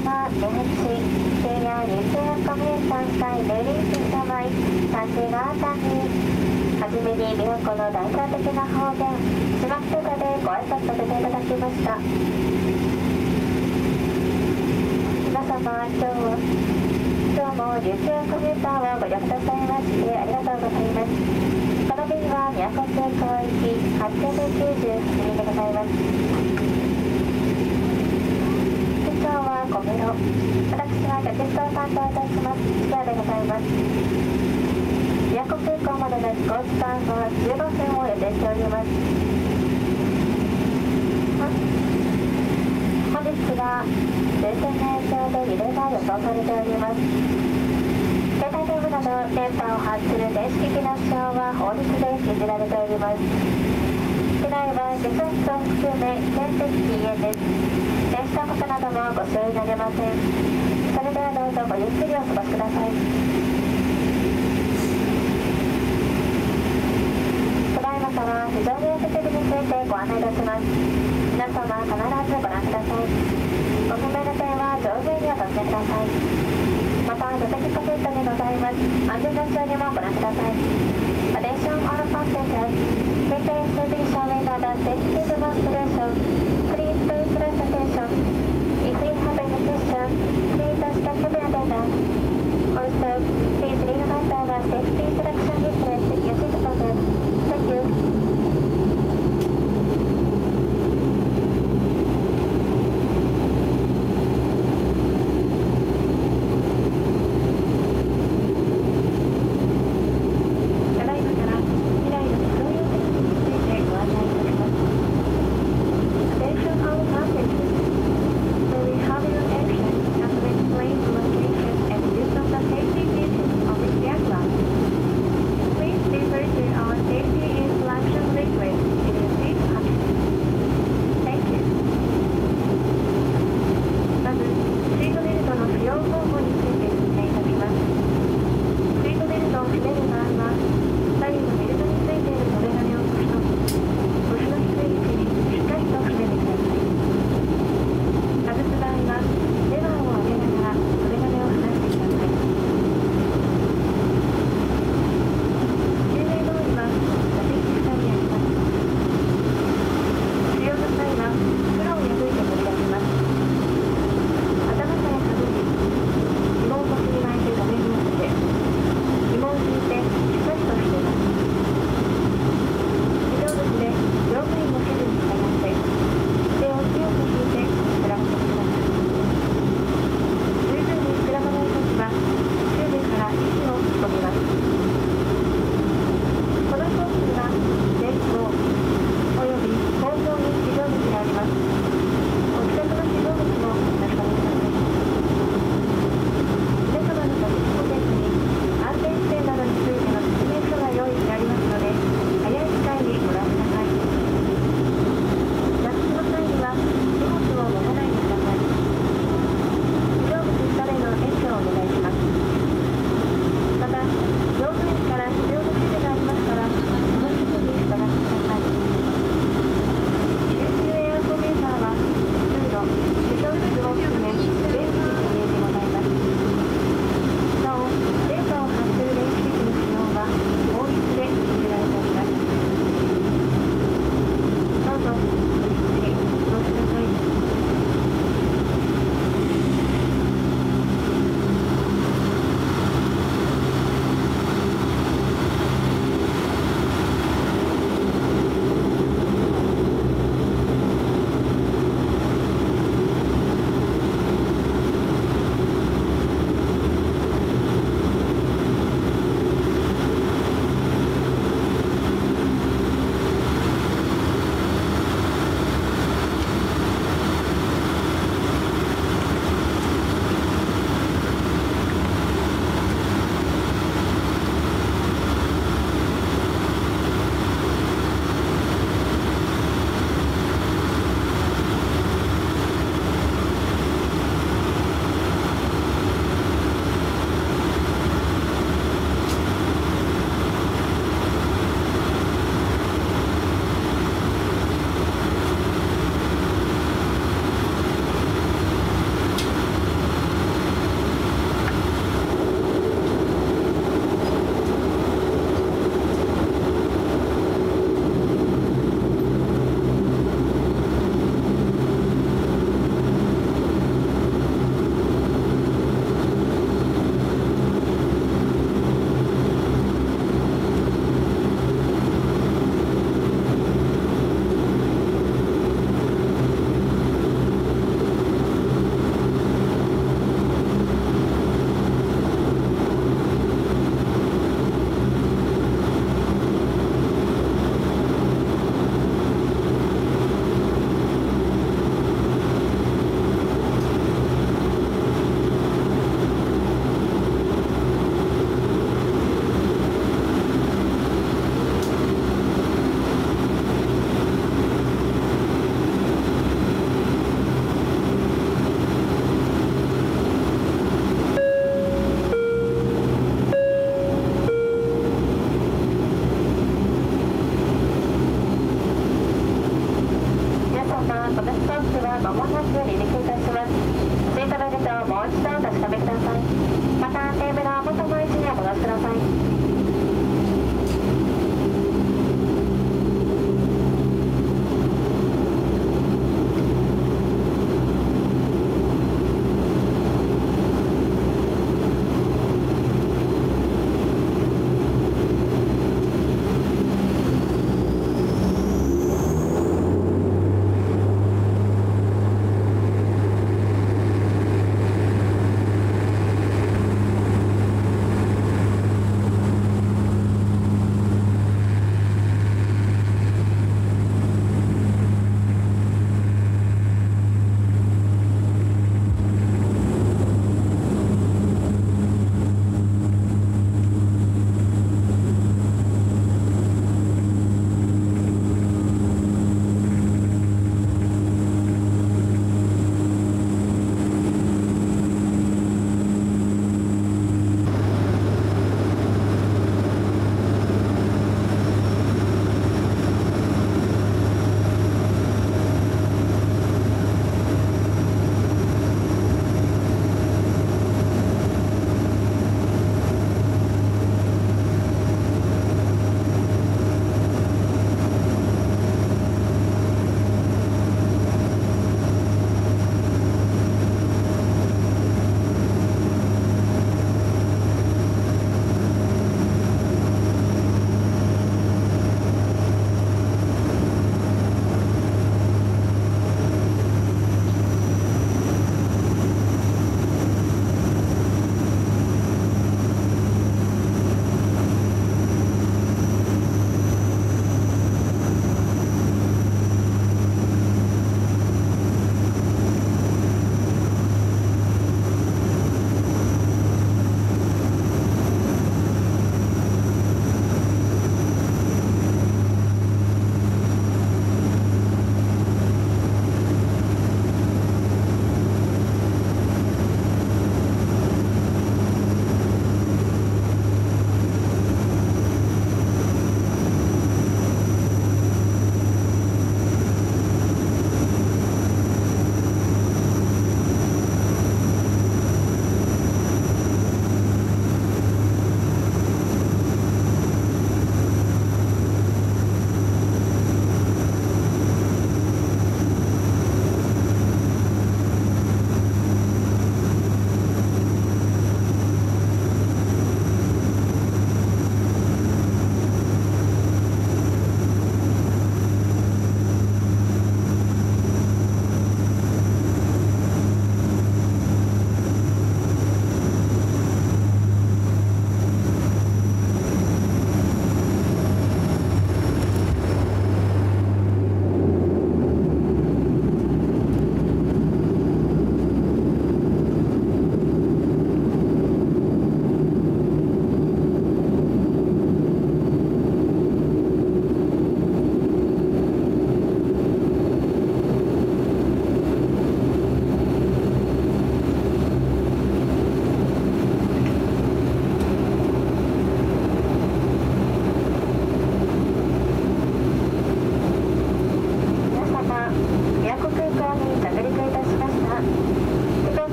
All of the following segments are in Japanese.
様、出口、深夜20日目3回レリース様い、差しがたに、はじめに琵琶湖の代表的な方言、島北でご挨拶させていただきました。皆様、今日も琉球コミューターをご利用くださいましてありがとうございます。この便は宮古空港行き898便でございます。今日は小室、私は客室を担当いたします土屋でございます。宮古空港までの飛行時間は15分を予定しております。本日は前線の影響で揺れが予想されております。携帯電話など電波を発する電子機器の使用は法律で禁じられております。機内は受信機を含め全席禁煙です。電子タバコなどもご使用になれません。それではどうぞごゆっくりお過ごしください。ただいまから非常用設備についてご案内いたします。皆様必ずご覧ください。ご不明の点は上手にお尋ねください。また座席ポケットにございます安全の注意もご覧ください。Attention all passengers, please be showing the safety demonstration. Please pay close attention. If you have any questions, please ask the cabin attendant. Also, please remember the safety instruction leaflet in your seat pocket. Thank you.ただいまから未来の非常用設備についてご案内いたします。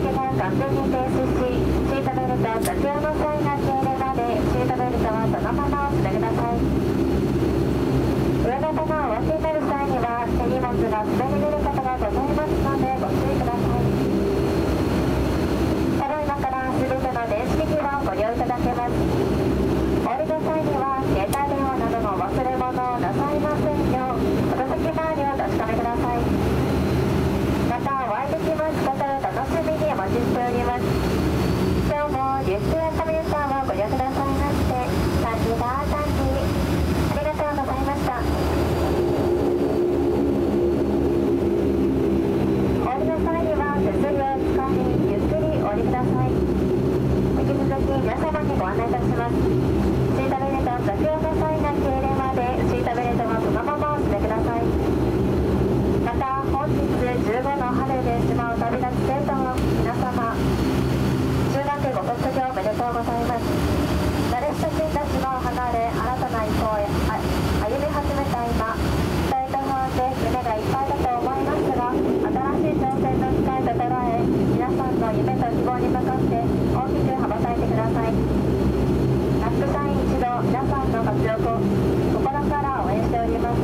が完全に停止し、シートベルト着用の際が消えるまでシートベルトはそのままお締めください。上型がお降りになる際には手荷物が滑り出ることがございますのでご注意ください。ただいまから全ての電子機器をご利用いただけます。お降りの際には携帯電話などの忘れ物をなさいませんようお座席周りを確かめください。またお会いできますことを楽しみにお待ちしております。今日もリュックやカメラさんをご利用くださいましてサンキーバーサンキーありがとうございました。お降りの際には手すりをつかみゆっくりお降りください。引き続き皆様にご案内いたします。シートベルト着用の際が消えるまでシートベルトはそのままお締めください。また本日15の春で島を旅立つ生徒の皆様、中学ご卒業おめでとうございます。慣れ親しんだ島を離れ新たな一歩へ歩み始めた今、北へと不安で夢がいっぱいだと思いますが、新しい挑戦の機会と捉え、皆さんの夢と希望に向かって大きく羽ばたいてください。ナックサイン一度皆さんの活躍を心から応援しております。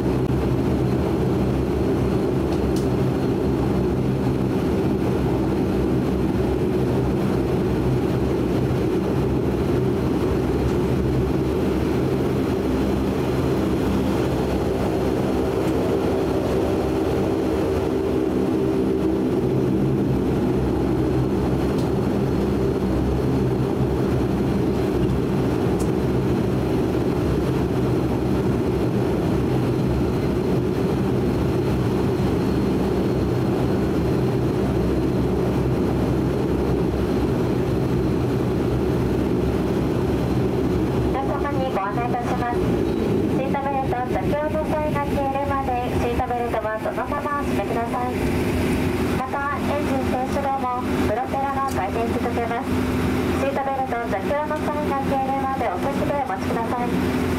そのままお締めください。またエンジン停止後もプロペラが回転し続けます。シートベルト着用の際が消えるまでお腰でお待ちください。